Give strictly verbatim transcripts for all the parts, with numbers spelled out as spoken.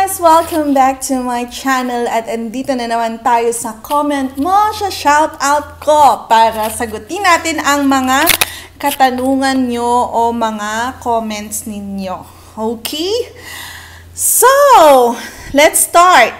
guys! Welcome back to my channel at andito na naman tayo sa comment mo, sa shoutout ko para sagutin natin ang mga katanungan nyo o mga comments ninyo. Okay? So, let's start.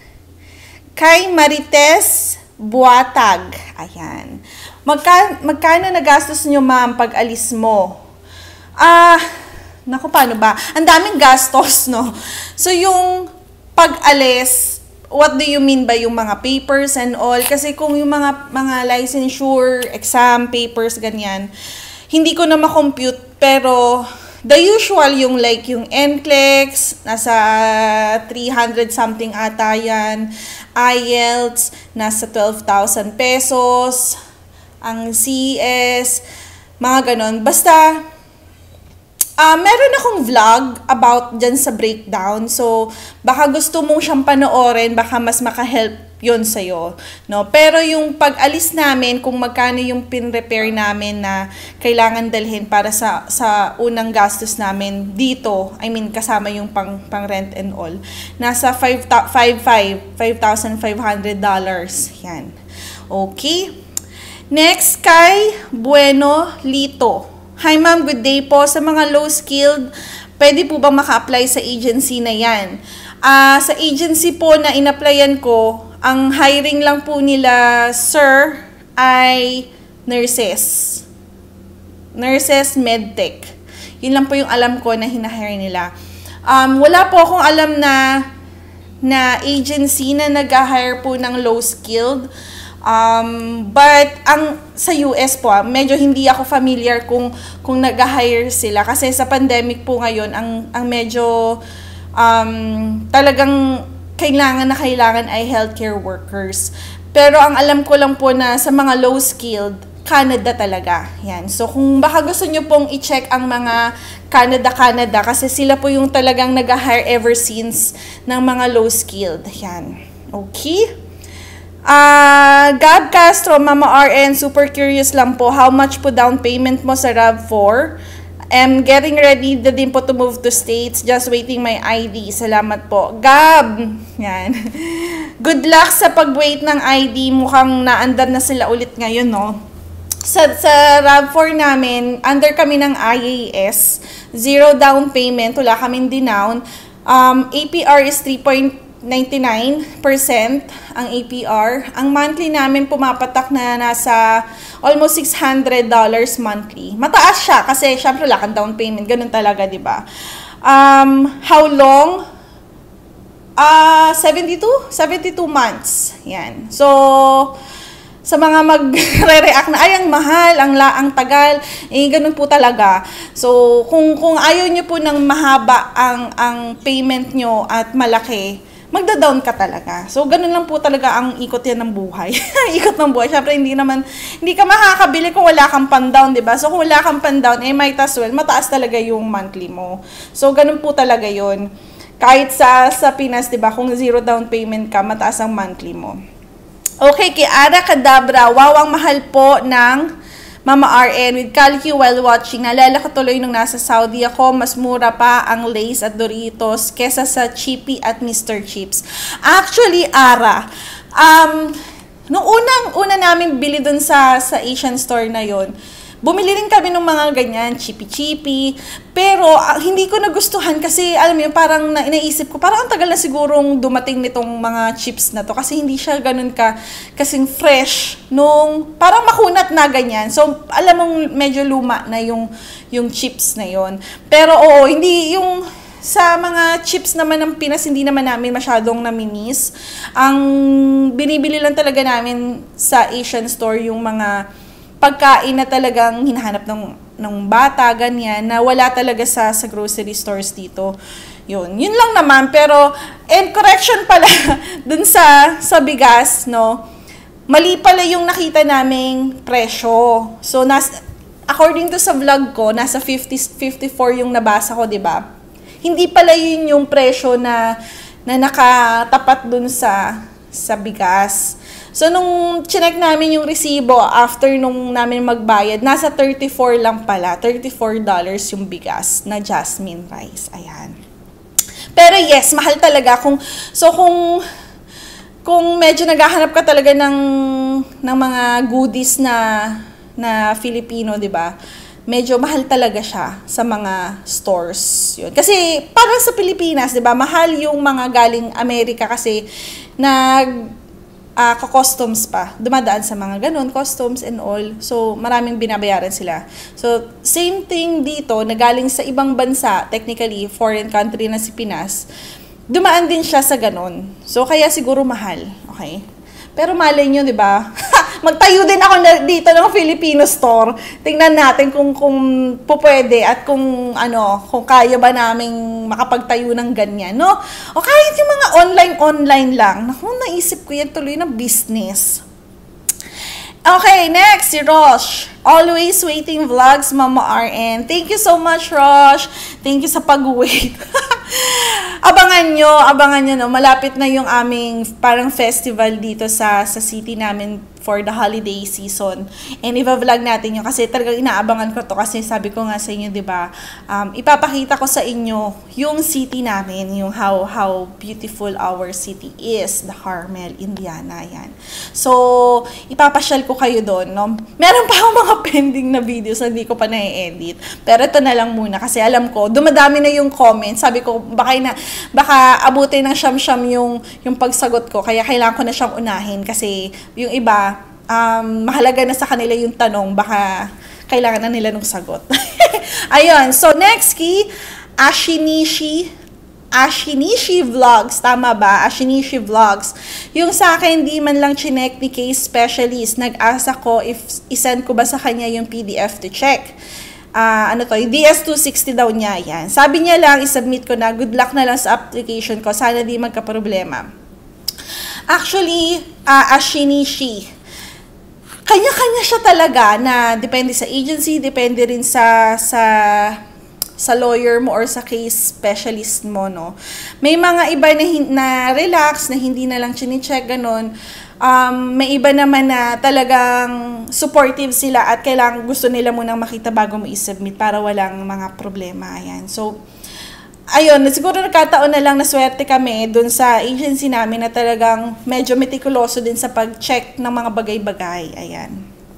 Kay Marites Buatag. Ayan. Magka, magkano nagastos nyo, ma'am, pag alis mo? Ah... Naku, paano ba? Ang daming gastos, no? So, yung pag-alis, what do you mean by yung mga papers and all? Kasi kung yung mga mga licensure, exam, papers, ganyan, hindi ko na ma-compute, pero the usual yung like yung N C L E X, nasa three hundred something ata yan, I E L T S, nasa twelve thousand pesos, ang C S, mga ganon. Basta, Uh, meron akong vlog about dyan sa breakdown. So, baka gusto mong siyang panoorin, baka mas makahelp yun sa'yo. No? Pero yung pag-alis namin, kung magkano yung pin-repair namin na kailangan dalhin para sa, sa unang gastos namin dito, I mean, kasama yung pang, pang rent and all, nasa five thousand five hundred dollars. Yan. Okay. Next, kay Bueno Lito. Hi ma'am, good day po. Sa mga low-skilled, pwede po bang maka-apply sa agency na yan? Uh, sa agency po na in-applyan ko, ang hiring lang po nila, sir, ay nurses. Nurses, medtech. Yun lang po yung alam ko na hinahire nila. Um, wala po akong alam na, na agency na nag-hire po ng low-skilled. Um, but ang sa U S po, medyo hindi ako familiar kung kung nag-hire sila kasi sa pandemic po ngayon ang ang medyo um, talagang kailangan na kailangan ay healthcare workers. Pero ang alam ko lang po na sa mga low skilled, Canada talaga. Yan. So kung baka gusto niyo pong i-check ang mga Canada Canada kasi sila po yung talagang nag-hire ever since ng mga low skilled. Yan. Okay? Uh, Gab Castro, Mama R N, super curious lang po, how much po down payment mo sa RAV four? I'm getting ready na din po to move to States, just waiting my I D. Salamat po. Gab! Yan. Good luck sa pag-wait ng I D. Mukhang naandar na sila ulit ngayon, no? Sa, sa RAV four namin, under kami ng I A S, zero down payment, wala kaming dinown. Um, A P R is three point ninety-nine percent ang A P R. Ang monthly namin pumapatak na nasa almost six hundred dollars monthly. Mataas siya kasi syempre wala kang down payment. Ganun talaga, di ba? Um, how long? Uh, seventy-two? seventy-two months. Yan. So, sa mga magre-react na, ay, ang mahal, ang laang tagal, eh, ganun po talaga. So, kung, kung ayaw nyo po ng mahaba ang, ang payment nyo at malaki, magda-down ka talaga. So, ganun lang po talaga ang ikot yan ng buhay. Ikot ng buhay. Siyempre, hindi naman, hindi ka makakabili kung wala kang pan-down, diba? So, kung wala kang pan-down, eh, might as well, mataas talaga yung monthly mo. So, ganun po talaga yun. Kahit sa, sa Pinas, diba, kung zero down payment ka, mataas ang monthly mo. Okay, kay Ara Kadabra, wawang mahal po ng Mama R N with Calcu while watching. Naalala ko tuloy nung nasa Saudi ako, mas mura pa ang Lay's at Doritos kesa sa Chippy at Mister Chips. Actually, Ara, um, nung unang una namin bili dun sa, sa Asian store na yon, bumili rin kami ng mga ganyan, chippy-chippy. Pero uh, hindi ko nagustuhan kasi, alam mo yun, parang na, naisip ko, parang ang tagal na sigurong dumating nitong mga chips na to. Kasi hindi siya ganun ka, kasing fresh nung, parang makunat na ganyan. So, alam mong medyo luma na yung, yung chips na yon. Pero oo, hindi yung, sa mga chips naman ng Pinas, hindi naman namin masyadong naminis. Ang binibili lang talaga namin sa Asian store yung mga pagkain na talagang hinahanap ng, ng bata, ganyan, na wala talaga sa, sa grocery stores dito. Yun. Yun lang naman. Pero, and correction pala, dun sa, sa bigas, no, mali pala yung nakita naming presyo. So, nas, according to sa vlog ko, nasa fifty, fifty-four yung nabasa ko, di ba? Hindi pala yun yung presyo na, na nakatapat dun sa, sa bigas. So, nung chinek namin yung resibo, after nung namin magbayad, nasa thirty-four lang pala. thirty-four dollars yung bigas na jasmine rice. Ayan. Pero yes, mahal talaga. Kung, so kung, kung medyo naghahanap ka talaga ng, ng mga goodies na, na Filipino, di ba? Medyo mahal talaga siya sa mga stores. Yun. Kasi parang sa Pilipinas, di ba? Mahal yung mga galing Amerika kasi nag, Uh, ka-customs pa. Dumadaan sa mga ganun, customs and all. So, maraming binabayaran sila. So, same thing dito, na galing sa ibang bansa, technically, foreign country na si Pinas, dumaan din siya sa ganun. So, kaya siguro mahal. Okay? Pero malay nyo, di ba? Magtayo din ako na dito ng Filipino store. Tingnan natin kung kung pupwede at kung ano, kung kaya ba naming makapagtayo ng ganyan, no? O kahit yung mga online-online lang. Naku, naisip ko yan tuloy na business. Okay, next, si Rosh. Always Waiting Vlogs, Mama R N. Thank you so much, Rosh. Thank you sa pag-wait. Abangan nyo, abangan nyo, no? Malapit na yung aming parang festival dito sa, sa city namin for the holiday season. And i-vlog natin yun kasi talagang inaabangan ko to kasi sabi ko nga sa inyo, di ba, um, ipapakita ko sa inyo yung city namin, yung how how beautiful our city is, the Carmel, Indiana, yan. So, ipapasyal ko kayo doon, no? Meron pa akong mga pending na videos na hindi ko pa na-edit. Pero ito na lang muna kasi alam ko, dumadami na yung comments. Sabi ko, baka, na, baka abutin ng siyam-siyam yung, yung pagsagot ko. Kaya kailangan ko na siyang unahin kasi yung iba, um, mahalaga na sa kanila yung tanong. Baka kailangan na nila ng sagot. Ayun. So, next key, Ashinishi. Ashinishi Vlogs. Tama ba? Ashinishi Vlogs. Yung sa akin, di man lang chinek ni case specialist. Nag-asa ko if isend ko ba sa kanya yung P D F to check. Uh, ano to, D S two sixty daw niya, yan. Sabi niya lang, isubmit ko na, good luck na lang sa application ko, sana di magka-problema. Actually, uh, Ashinishi, kanya-kanya siya talaga na depende sa agency, depende rin sa, sa, sa lawyer mo or sa case specialist mo, no. May mga iba na, na relax, na hindi na lang chine-check, ganun. Um, may iba naman na talagang supportive sila at kailangan gusto nila munang makita bago mo i-submit para walang mga problema. Ayan. So, ayun, siguro nagkataon na lang na swerte kami dun sa agency namin na talagang medyo meticuloso din sa pag-check ng mga bagay-bagay. Ayan.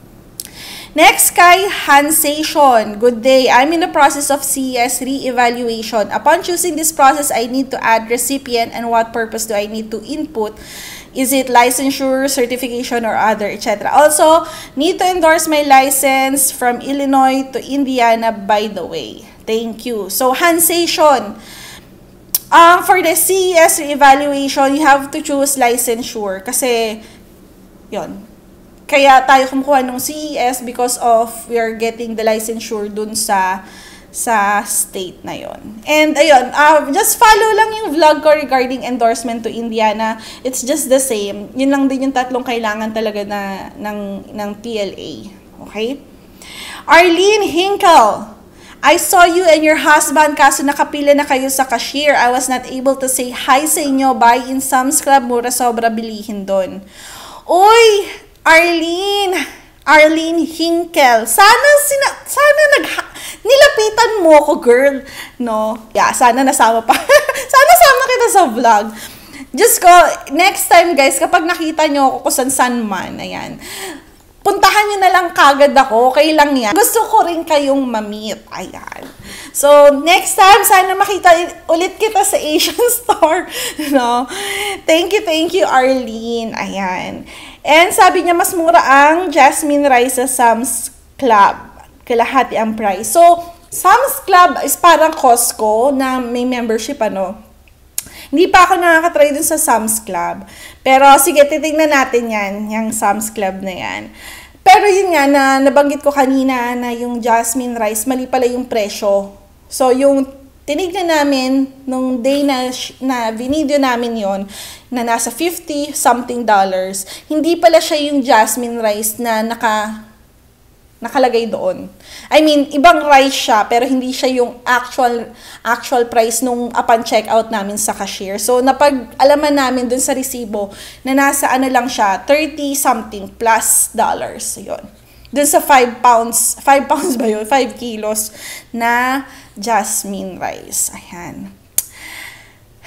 Next, kay Hansation. Good day. I'm in the process of C E S re-evaluation. Upon choosing this process, I need to add recipient and what purpose do I need to input? Is it licensure, certification, or other, et cetera. Also, need to endorse my license from Illinois to Indiana, by the way. Thank you. So, Hansation. Um, for the C E S evaluation, you have to choose licensure. Kasi, yon. Kaya tayo kumukuha ng C E S because of we are getting the licensure dun sa sa state na yon. And ayun, uh, just follow lang yung vlog ko regarding endorsement to Indiana. It's just the same. Yun lang din yung tatlong kailangan talaga na ng ng P L A. Okay? Arlene Hinkle, I saw you and your husband kaso nakapila na kayo sa cashier. I was not able to say hi sa inyo. Buy in Sam's Club, mura sobra bilihin doon. Uy, Arlene, Arlene Hinkle, sana sina, sana nag nilapitan mo ako, girl, no? Yeah, sana nasama pa. Sana sama kita sa vlog. Just ko, next time, guys, kapag nakita nyo ako kung san-san man, ayan, puntahan nyo na lang kagad ako, okay lang yan. Gusto ko rin kayong ma-meet, ayan. So, next time, sana makita ulit kita sa Asian store, no? Thank you, thank you, Arlene, ayan. And sabi niya, mas mura ang jasmine rice sa Sam's Club. Kalahati ang price. So, Sam's Club is parang Costco na may membership, ano. Hindi pa ako nakakatry dun sa Sam's Club. Pero, sige, titignan natin yan, yung Sam's Club na yan. Pero yun nga, na nabanggit ko kanina na yung jasmine rice, mali pala yung presyo. So, yung tinignan namin, nung day na, na video namin yon na nasa fifty something dollars, hindi pala siya yung jasmine rice na naka nakalagay doon. I mean, ibang rice siya, pero hindi siya yung actual actual price nung upon checkout namin sa cashier. So, napag-alaman namin dun sa resibo na nasa ano lang siya, thirty something plus dollars. Yun. Dun sa five pounds, five pounds ba yun? five kilos na jasmine rice. Ayan.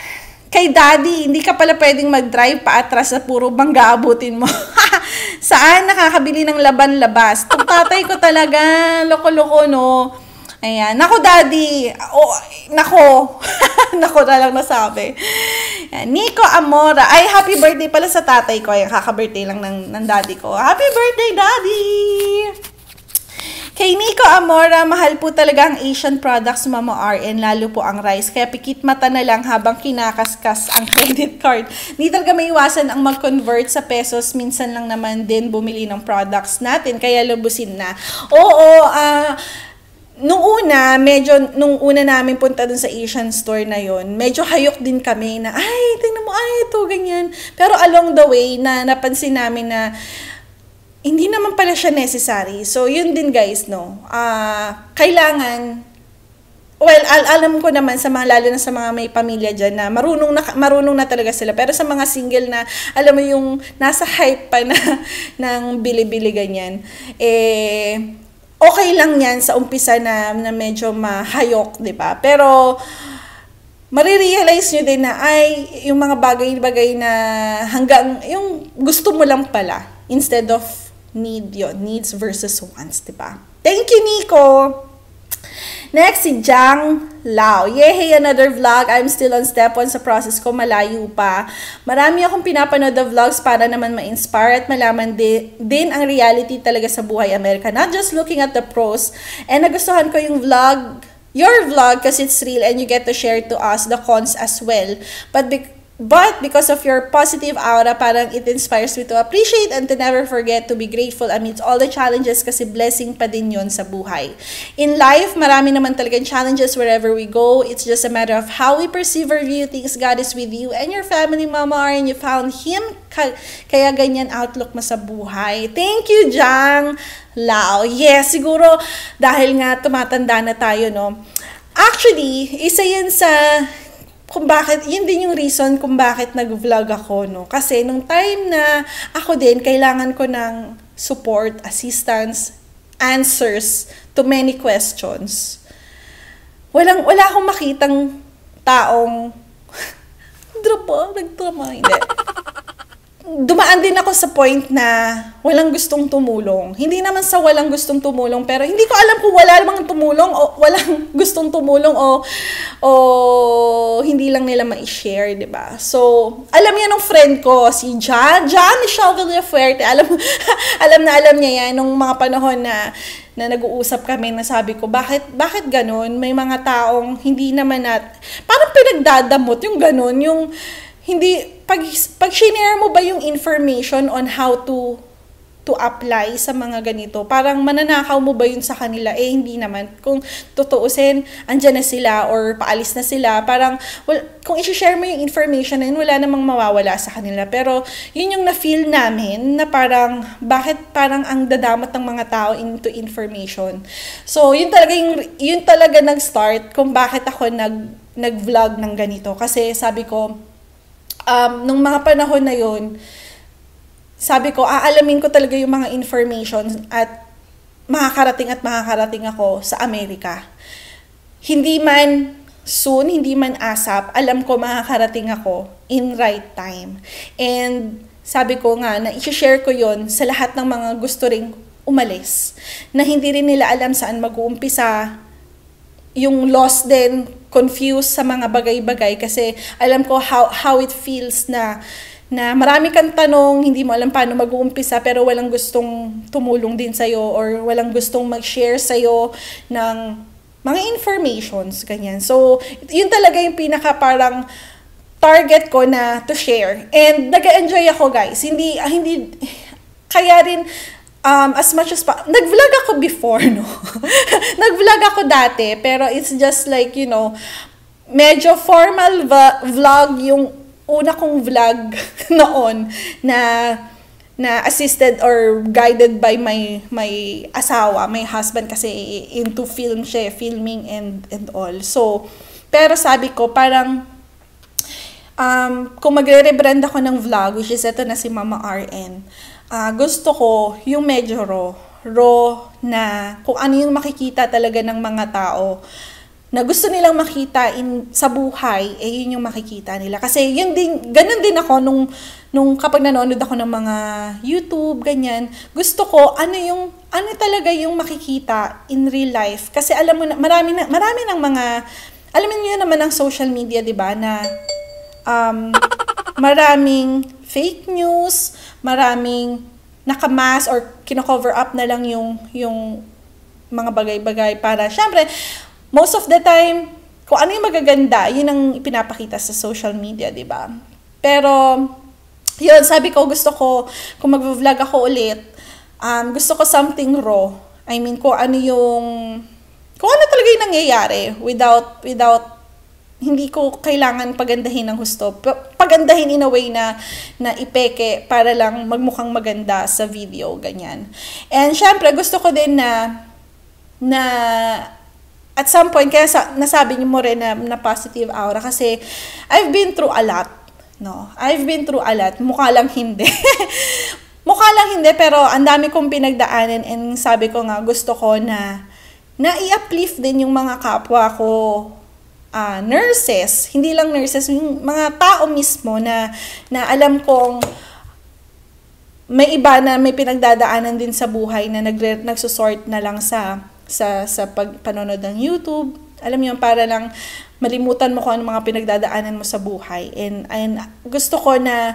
kay daddy, hindi ka pala pwedeng mag-drive pa atras na puro bangga abutin mo. Saan nakakabili ng laban-labas? Itong tatay ko talaga, loko-loko, no? Ayan. Nako, daddy. Oh, nako. Nako na lang nasabi. Ayan. Nico Amora. Ay, happy birthday pala sa tatay ko. Ayan, kaka-birthday lang ng, ng daddy ko. Happy birthday, daddy! Kay Nico Amora, mahal po talaga ang Asian products, Mama R N, lalo po ang rice. Kaya pikit mata na lang habang kinakaskas ang credit card. Hindi talaga may iwasan ang mag-convert sa pesos. Minsan lang naman din bumili ng products natin. Kaya lubusin na. Oo, ah... Uh, Nung una, medyo, nung una namin punta dun sa Asian store na yon, medyo hayok din kami na, ay, tingnan mo, ay, ito, ganyan. Pero along the way, na napansin namin na, hindi naman pala siya necessary. So, yun din guys, no. Uh, kailangan, well, al alam ko naman sa mga, lalo na sa mga may pamilya dyan, na marunong na, marunong na talaga sila. Pero sa mga single na, alam mo yung, nasa hype pa na, ng bili-bili ganyan, eh, okay lang yan sa umpisa na, na medyo mahayok, di ba? Pero, marirealize nyo din na, ay, yung mga bagay-bagay na hanggang, yung gusto mo lang pala, instead of need yun, needs versus wants, di ba? Thank you, Nico! Next, si Jang Lao. Yay, another vlog. I'm still on step one sa process ko. Malayo pa. Marami akong pinapanood na vlogs para naman ma-inspire at malaman di, din ang reality talaga sa buhay Amerika. Not just looking at the pros. And nagustuhan ko yung vlog, your vlog, kasi it's real and you get to share to us the cons as well. But be But because of your positive aura, parang it inspires me to appreciate and to never forget to be grateful amidst all the challenges kasi blessing pa din yun sa buhay. In life, marami naman talagang challenges wherever we go. It's just a matter of how we perceive or view things. God is with you and your family, Mama R, and you found Him. Kaya ganyan outlook mo sa buhay. Thank you, Jang Lao. Yes, siguro dahil nga tumatanda na tayo, no? Actually, isa yan sa... kung bakit, yun din yung reason kung bakit nag-vlog ako, no? Kasi nung time na ako din, kailangan ko ng support, assistance, answers to many questions. Walang, wala akong makitang taong, drama, nagdrama, hindi. Dumaan din ako sa point na walang gustong tumulong. Hindi naman sa walang gustong tumulong, pero hindi ko alam kung wala namang tumulong o walang gustong tumulong o, o hindi lang nila ma-share, di ba? So, alam niya nung friend ko, si John, John Michelle Villafuerte, alam, alam na alam niya yan, nung mga panahon na na nag-uusap kami, na sabi ko, bakit, bakit ganun? May mga taong hindi naman nat... Parang pinagdadamot yung ganun, yung hindi, pag, pag shinare mo ba yung information on how to to apply sa mga ganito, parang mananakaw mo ba yun sa kanila? Eh, hindi naman. Kung tutuusin, andyan na sila or paalis na sila, parang, well, kung isi-share mo yung information na yun, wala namang mawawala sa kanila. Pero, yun yung na-feel namin na parang, bakit parang ang dadamat ng mga tao into information. So, yun talaga, yung, yun talaga nag-start kung bakit ako nag, nag-vlog ng ganito. Kasi sabi ko, um, nung mga panahon na yun, sabi ko, aalamin ko talaga yung mga information at makakarating at makakarating ako sa Amerika. Hindi man soon, hindi man ASAP, alam ko makakarating ako in right time. And sabi ko nga, na i-share ko yon sa lahat ng mga gusto ring umalis. Na hindi rin nila alam saan mag-uumpisa, yung lost din, confused sa mga bagay-bagay kasi alam ko how, how it feels na na marami kang tanong, hindi mo alam paano mag-uumpisa, pero walang gustong tumulong din sa'yo or walang gustong mag-share sa'yo ng mga informations, ganyan. So, yun talaga yung pinaka parang target ko na to share. And nag-enjoy ako, guys. Hindi, hindi, kaya rin, um, as much as, pa, nag-vlog ako before, no? Nag-vlog ako dati, pero it's just like, you know, medyo formal vlog yung una kong vlog noon na na assisted or guided by my my asawa, my husband kasi into film siya, filming and and all. So, pero sabi ko parang um kung magre-rebrand ako ng vlog, which is ito na si Mama R N, uh, gusto ko yung medyo raw, raw na kung ano yung makikita talaga ng mga tao na gusto nilang makita in, sa buhay, eh yun yung makikita nila. Kasi yun din, ganun din ako nung, nung kapag nanonood ako ng mga YouTube, ganyan, gusto ko, ano yung, ano talaga yung makikita in real life. Kasi alam mo na, marami na, marami ng mga, alam niyo naman ang social media, di ba, na um, maraming fake news, maraming nakamas or kino-cover up na lang yung, yung mga bagay-bagay para, syempre, most of the time, kung ano yung magaganda, yun ang ipinapakita sa social media, di ba? Pero, yun, sabi ko, gusto ko, kung mag-vlog ako ulit, um, gusto ko something raw. I mean, kung ano yung, kung ano talaga yung nangyayari without, without, hindi ko kailangan pagandahin ng husto. Pagandahin in a way na, na ipeke para lang magmukhang maganda sa video, ganyan. And, syempre, gusto ko din na, na, at some point, kaya sa, nasabi niyo mo rin na, na positive aura kasi I've been through a lot, no? I've been through a lot. Mukha lang hindi. Mukha lang hindi, pero ang dami kong pinagdaanan and sabi ko nga, gusto ko na na i-uplift din yung mga kapwa ko, uh, nurses, hindi lang nurses, yung mga tao mismo na, na alam kong may iba na may pinagdadaanan din sa buhay na nagre, nagsusort na lang sa sa sa pagpanonood ng YouTube. Alam mo yun, para lang malimutan mo kung ano mga pinagdadaanan mo sa buhay. And, and gusto ko na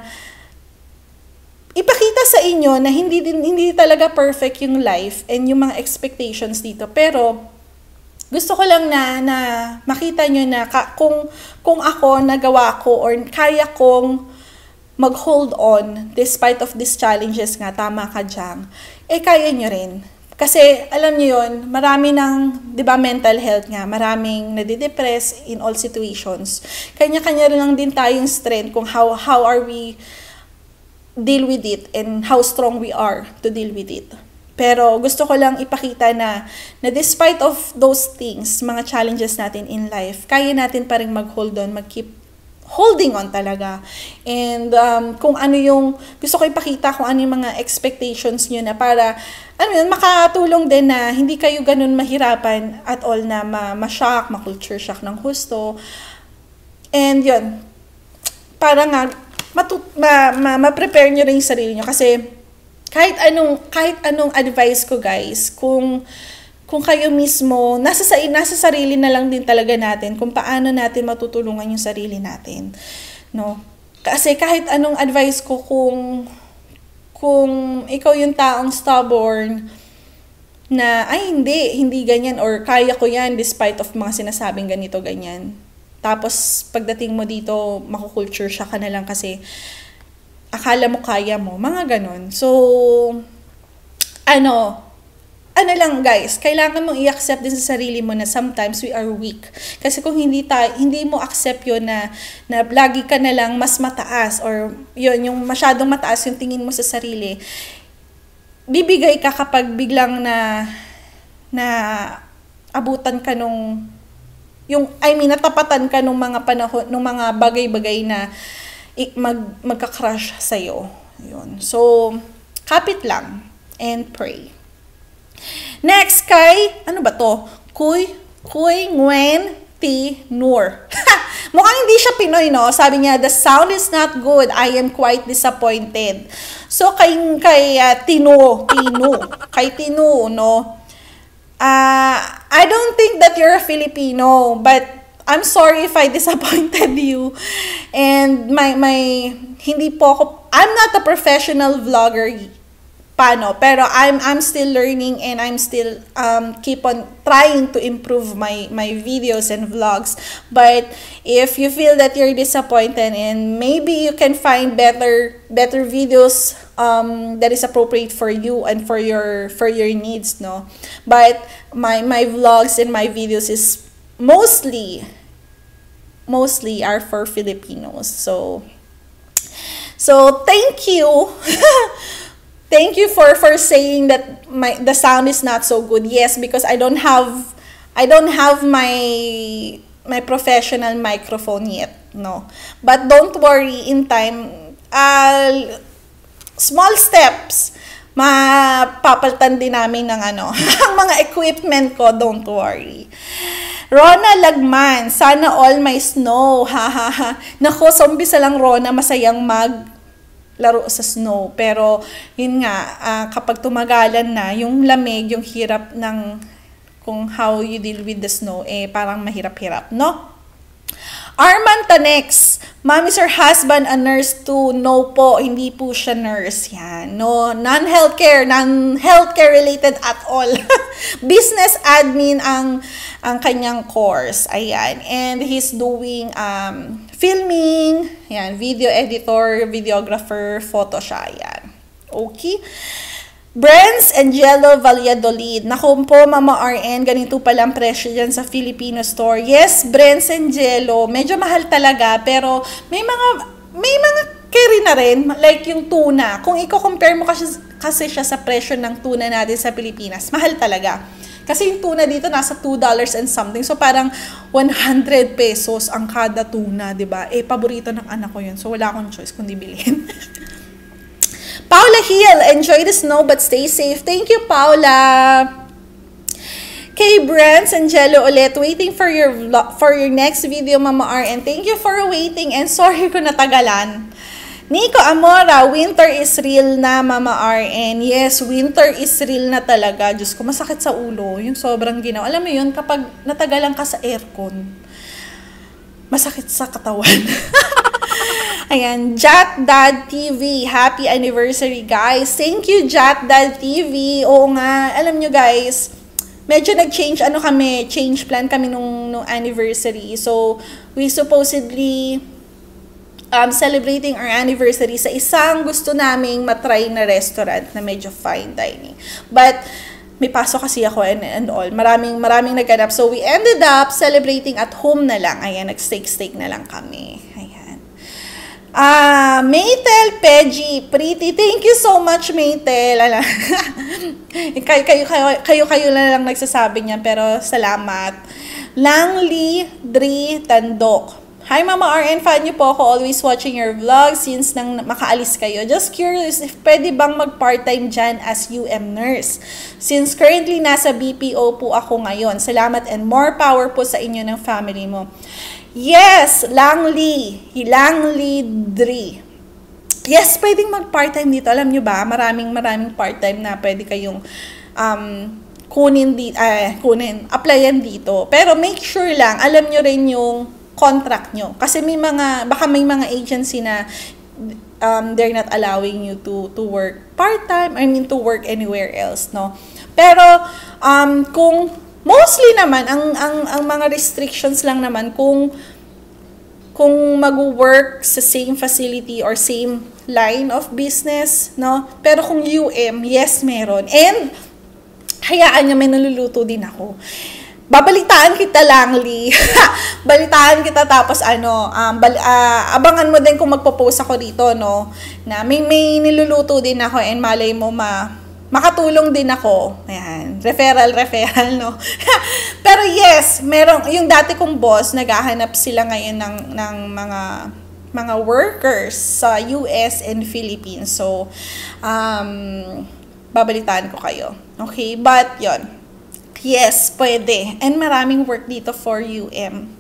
ipakita sa inyo na hindi din hindi talaga perfect yung life and yung mga expectations dito. Pero gusto ko lang na na makita nyo na ka, kung kung ako nagawa ko or kaya kong mag-hold on despite of these challenges nga, tama ka dyan, eh kaya nyo rin. Kasi, alam niyo yun, marami ng, di ba, mental health nga, maraming nadidepress in all situations. Kanya-kanya rin lang din tayong strength kung how, how are we deal with it and how strong we are to deal with it. Pero gusto ko lang ipakita na, na despite of those things, mga challenges natin in life, kaya natin pa rin mag-hold on, mag-keep holding on talaga. And um, kung ano yung, gusto ko ipakita kung ano yung mga expectations nyo na para, ano yun, makatulong din na hindi kayo ganun mahirapan at all na ma-shock, ma-culture shock ng husto. And yun, para nga, matut- ma- ma- ma-prepare nyo rin yung sarili nyo. Kasi kahit anong, kahit anong advice ko guys, kung kung kayo mismo, nasa, sa, nasa sarili na lang din talaga natin kung paano natin matutulungan yung sarili natin. No? Kasi kahit anong advice ko, kung, kung ikaw yung taong stubborn, na, ay hindi, hindi ganyan, or kaya ko yan despite of mga sinasabing ganito, ganyan. Tapos, pagdating mo dito, makukulture siya ka na lang kasi akala mo kaya mo, mga ganon. So, ano, ano lang guys, kailangan mong i-accept din sa sarili mo na sometimes we are weak. Kasi kung hindi ta hindi mo accept yun na, na lagi ka na lang mas mataas or yun, yung masyadong mataas yung tingin mo sa sarili, bibigay ka kapag biglang na na abutan ka nung yung, I mean, natapatan ka nung mga panahon, nung mga bagay-bagay na mag, magka-crush sa'yo. Yun. So, kapit lang and pray. Next kay, ano ba to? Kuy, Kuy Nguyen T. Noor. Mukhang hindi siya Pinoy, no? Sabi niya, the sound is not good. I am quite disappointed. So, kay, kay uh, Tino, Tino, kay Tino, no? Uh, I don't think that you're a Filipino, but I'm sorry if I disappointed you. And my, my, hindi po ako, I'm not a professional vlogger, paano, pero I'm I'm still learning and I'm still um keep on trying to improve my my videos and vlogs. But if you feel that you're disappointed and maybe you can find better better videos um that is appropriate for you and for your for your needs, no? But my my vlogs and my videos is mostly mostly are for Filipinos. So so thank you. Thank you for for saying that my the sound is not so good. Yes, because I don't have I don't have my my professional microphone yet, no. But don't worry, in time, uh, small steps, mapapalitan din namin ng ano, ang mga equipment ko, don't worry. Rona Lagman, sana all may snow. Ha ha ha. Nako, zombie sa lang Rona, masayang mag laro sa snow. Pero, yun nga, uh, kapag tumagalan na, yung lamig, yung hirap ng kung how you deal with the snow, eh, parang mahirap-hirap, no? Arman Tanex, Mom, is her husband a nurse too? No po, hindi po siya nurse. Yan. No, non-healthcare, non-healthcare related at all. Business admin ang ang kanyang course. Ayan. And he's doing um, filming, yan, video editor, videographer, photo siya. Yan. Okay. Brands and Jello Valladolid. Naku po, Mama R N, ganito palang presyo dyan sa Filipino store. Yes, Brands and Jello, medyo mahal talaga, pero may mga, may mga carry na rin, like yung tuna. Kung i-compare mo kasi, kasi siya sa presyo ng tuna natin sa Pilipinas, mahal talaga. Kasi yung tuna dito nasa two dollars and something. So parang one hundred pesos ang kada tuna, diba? Eh, paborito ng anak ko yun. So wala akong choice kundi bilhin. Paula Hill, enjoy the snow but stay safe. Thank you, Paula. Kay Brands and Jello ulit, waiting for your for your next video, Mama R. And thank you for waiting and sorry kung natagalan. Nico Amora, winter is real na, Mama R. And yes, winter is real na talaga. Diyos ko, masakit sa ulo. Yung sobrang ginaw. Alam mo yun, kapag natagalan ka sa aircon, masakit sa katawan. Ayan, Jat Dad T V, happy anniversary guys. Thank you, Jat Dad T V. Oo nga, alam nyo guys, medyo nag-change, ano kami, change plan kami nung, nung anniversary. So, we supposedly um, celebrating our anniversary sa isang gusto naming matry na restaurant na medyo fine dining. But, may pasok kasi ako and, and all. Maraming, maraming nagganap. So, we ended up celebrating at home na lang. Ayan, nag-steak-steak na lang kami. Ayan. Ah, uh, Maytel Peggy, pretty. Thank you so much, Maytel. kayo, kayo, kayo, kayo, kayo na lang nagsasabi niya, pero salamat. Langli Dri Tandok. Hi, Mama R N, fan niyo po ako. Always watching your vlog since nang makaalis kayo. Just curious if pwede bang mag-part-time dyan as U M nurse. Since currently nasa B P O po ako ngayon. Salamat and more power po sa inyo ng family mo. Yes, Langli, Langli Dri. Yes, pwedeng mag-part-time dito. Alam nyo ba, maraming maraming part-time na pwede kayong um, kunin, di, uh, kunin, applyan dito. Pero make sure lang, alam nyo rin yung contract nyo. Kasi may mga, baka may mga agency na um, they're not allowing you to, to work part-time, I mean to work anywhere else, no? Pero, um, kung mostly naman, ang, ang, ang mga restrictions lang naman kung kung mag-work sa same facility or same line of business, no? Pero kung U M, yes, meron. And, hayaan niya, may naluluto din ako. Babalitaan kita lang, Lee. Balitaan kita tapos ano, um, bal uh, abangan mo din kung magpo-post ako dito, no? Na may, may niluluto din ako and malay mo ma... makatulong din ako. Ayan. Referral, referral, no? Pero yes, merong, yung dati kong boss, naghahanap sila ngayon ng, ng mga, mga workers sa U S and Philippines. So, um, babalitaan ko kayo. Okay? But, yon. Yes, pwede. And maraming work dito for U M.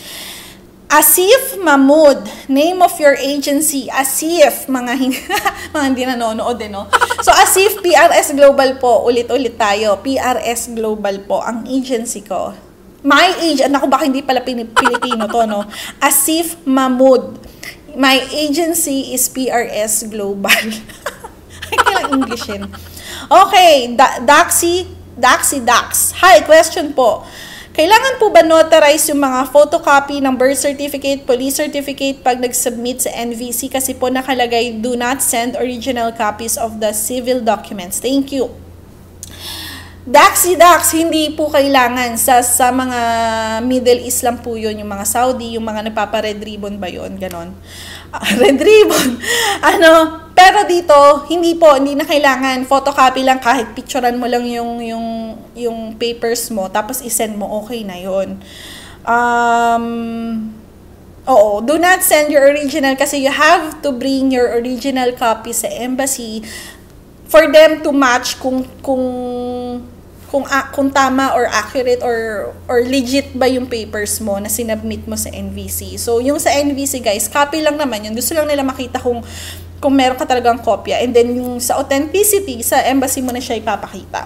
Asif Mahmood, name of your agency. Asif, mga hindi, mga hindi nanonood din, no? So, Asif, P R S Global po. Ulit-ulit tayo. P R S Global po, ang agency ko. My age, anak ko, baka hindi pala Pilipino to, no? Asif Mahmood. My agency is P R S Global. Ay, kailang Englishin. Okay, da Daxi, Daxi Dax. Hi, question po. Kailangan po ba notarize yung mga photocopy ng birth certificate, police certificate pag nag-submit sa N V C? Kasi po nakalagay, do not send original copies of the civil documents. Thank you. Daxi Dax, hindi po kailangan. Sa, sa mga Middle East lang po yun, yung mga Saudi, yung mga nagpapa-red ribbon ba yun? Ganon. Uh, red ribbon. Ano, pero dito, hindi po, hindi na kailangan. Photocopy lang, kahit picturean mo lang yung, yung, yung papers mo, tapos isend mo, okay na yun. Um, oo, do not send your original kasi you have to bring your original copy sa embassy for them to match kung, kung, kung uh, kung tama or accurate or or legit ba yung papers mo na sinubmit mo sa N V C. So yung sa N V C guys, copy lang naman yun. Gusto lang nila makita kung kung meron ka talagang kopya. And then yung sa authenticity, sa embassy mo na siya ipapakita.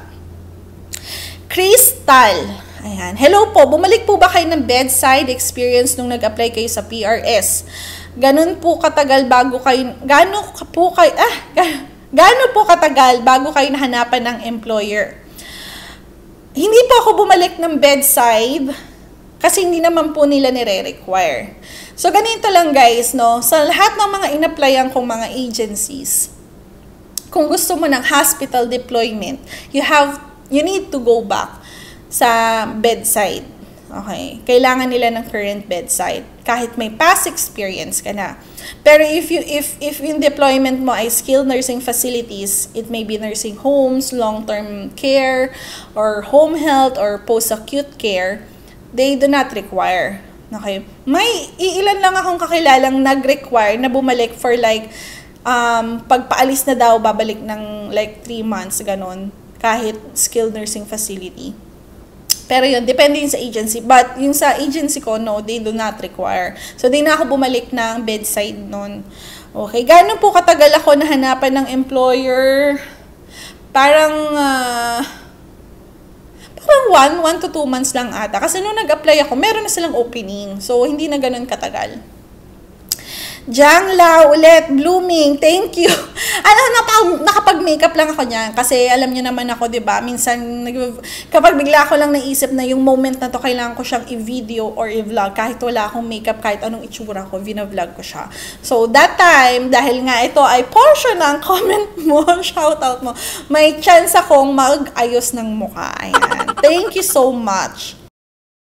Crystal. Ayan. Hello po, bumalik po ba kayo ng bedside experience nung nag-apply kayo sa P R S? Ganun po katagal bago kayo, gano po kayo, ah, gano po katagal bago kayo nahanapan ng employer? Hindi po ako bumalik ng bedside kasi hindi naman po nila nire-require. So, ganito lang guys, no? Sa lahat ng mga in-applyan kong mga agencies, kung gusto mo ng hospital deployment, you have, you need to go back sa bedside. Okay? Kailangan nila ng current bedside. Kahit may past experience ka na. Pero if you if if yung deployment mo ay skilled nursing facilities, it may be nursing homes, long-term care, or home health, or post-acute care, they do not require. Okay? May iilan lang akong kakilalang nag-require na bumalik for like um, pagpaalis na daw, babalik ng like three months, ganon. Kahit skilled nursing facility. Pero yun, depende yun sa agency. But yung sa agency ko, no, they do not require. So, di na ako bumalik ng bedside nun. Okay, gano'n po katagal ako nahanapan ng employer? Parang, uh, parang one, one to two months lang ata. Kasi nung nag-apply ako, meron na silang opening. So, hindi na gano'n katagal. Jang Lau ulit, blooming, thank you. Ano, nakapag-makeup lang ako niyan. Kasi alam niyo naman ako, di ba? Minsan, kapag bigla ko lang naisip na yung moment na to, kailangan ko siyang i-video or i-vlog. Kahit wala akong makeup, kahit anong itsura ko, vina-vlog ko siya. So, that time, dahil nga ito ay portion ng comment mo, shoutout mo, may chance akong mag-ayos ng mukha. Ayan. Thank you so much.